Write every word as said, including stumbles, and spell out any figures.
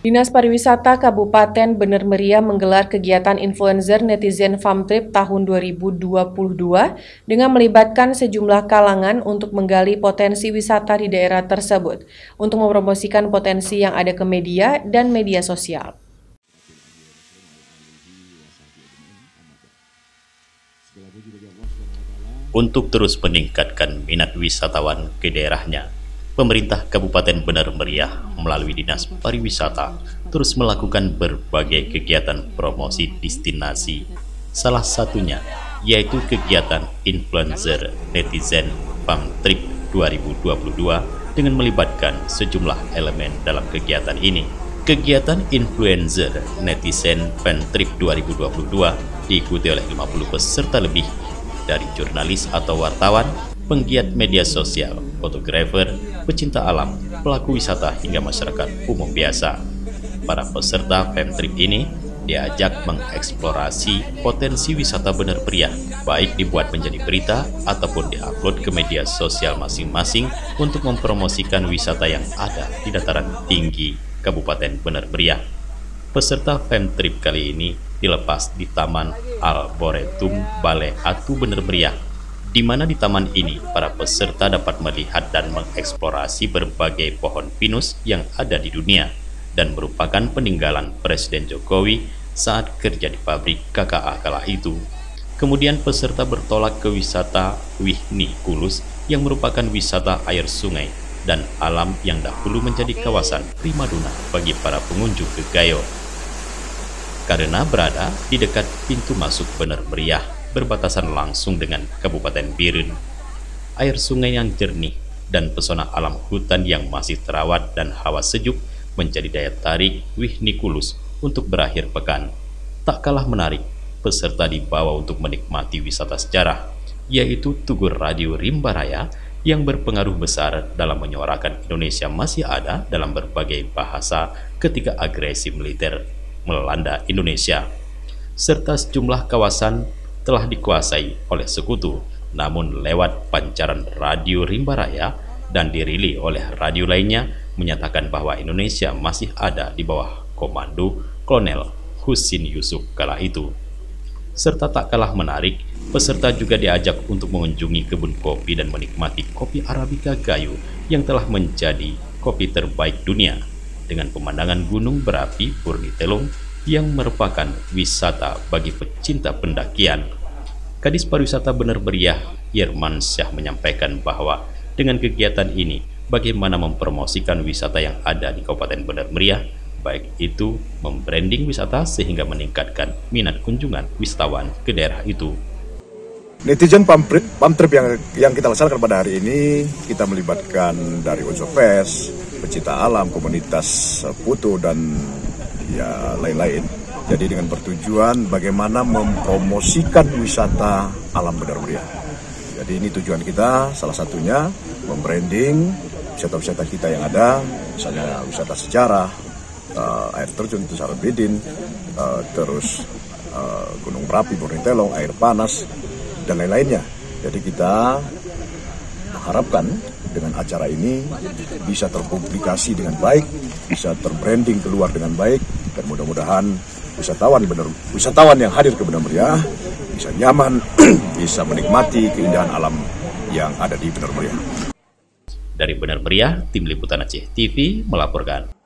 Dinas Pariwisata Kabupaten Bener Meriah menggelar kegiatan influencer netizen Farm Trip tahun dua ribu dua puluh dua dengan melibatkan sejumlah kalangan untuk menggali potensi wisata di daerah tersebut untuk mempromosikan potensi yang ada ke media dan media sosial. Untuk terus meningkatkan minat wisatawan ke daerahnya, pemerintah Kabupaten Bener Meriah melalui Dinas Pariwisata terus melakukan berbagai kegiatan promosi destinasi. Salah satunya yaitu kegiatan influencer netizen Farm Trip dua ribu dua puluh dua dengan melibatkan sejumlah elemen dalam kegiatan ini. Kegiatan influencer netizen Farm Trip dua ribu dua puluh dua diikuti oleh lima puluh peserta lebih dari jurnalis atau wartawan, penggiat media sosial, fotografer, pecinta alam, pelaku wisata hingga masyarakat umum biasa. Para peserta Farm Trip ini diajak mengeksplorasi potensi wisata Bener Meriah, baik dibuat menjadi berita ataupun diupload ke media sosial masing-masing untuk mempromosikan wisata yang ada di dataran tinggi Kabupaten Bener Meriah. Peserta Farm Trip kali ini dilepas di Taman Arboretum Balai Atu Bener Meriah, di mana di taman ini para peserta dapat melihat dan mengeksplorasi berbagai pohon pinus yang ada di dunia dan merupakan peninggalan Presiden Jokowi saat kerja di pabrik K K A kala itu. Kemudian peserta bertolak ke wisata Wihni Kulus yang merupakan wisata air sungai dan alam yang dahulu menjadi kawasan primadona bagi para pengunjung ke Gayo. Karena berada di dekat pintu masuk Bener Meriah, berbatasan langsung dengan Kabupaten Biren. Air sungai yang jernih dan pesona alam hutan yang masih terawat dan hawa sejuk menjadi daya tarik Wihni Kulus untuk berakhir pekan. Tak kalah menarik, peserta dibawa untuk menikmati wisata sejarah, yaitu Tugu Radio Rimba Raya yang berpengaruh besar dalam menyuarakan Indonesia masih ada dalam berbagai bahasa ketika agresi militer melanda Indonesia, serta sejumlah kawasan telah dikuasai oleh sekutu, namun lewat pancaran radio Rimba Raya dan dirilis oleh radio lainnya menyatakan bahwa Indonesia masih ada di bawah komando Kolonel Husin Yusuf kala itu. Serta tak kalah menarik, peserta juga diajak untuk mengunjungi kebun kopi dan menikmati kopi Arabica Gayo yang telah menjadi kopi terbaik dunia, dengan pemandangan gunung berapi Purni Telong yang merupakan wisata bagi pecinta pendakian. Kadis Pariwisata Bener Meriah, Yerman Syah, menyampaikan bahwa dengan kegiatan ini, bagaimana mempromosikan wisata yang ada di Kabupaten Bener Meriah, baik itu membranding wisata sehingga meningkatkan minat kunjungan wisatawan ke daerah itu. Netizen Farm Trip, Farm Trip yang, yang kita laksanakan pada hari ini, kita melibatkan dari unsur pers, pecinta alam, komunitas foto, dan ya lain-lain. Jadi dengan bertujuan bagaimana mempromosikan wisata alam Bener Meriah. Jadi ini tujuan kita, salah satunya membranding wisata-wisata kita yang ada, misalnya wisata sejarah, uh, air terjun itu Sarabidin, uh, terus uh, Gunung Berapi, Purni Telong, air panas, dan lain-lainnya. Jadi kita mengharapkan dengan acara ini bisa terpublikasi dengan baik, bisa terbranding keluar dengan baik, dan mudah-mudahan wisatawan bener, wisatawan yang hadir ke Bener Meriah bisa nyaman, bisa menikmati keindahan alam yang ada di Bener Meriah. Dari Bener Meriah, Tim Liputan Aceh T V melaporkan.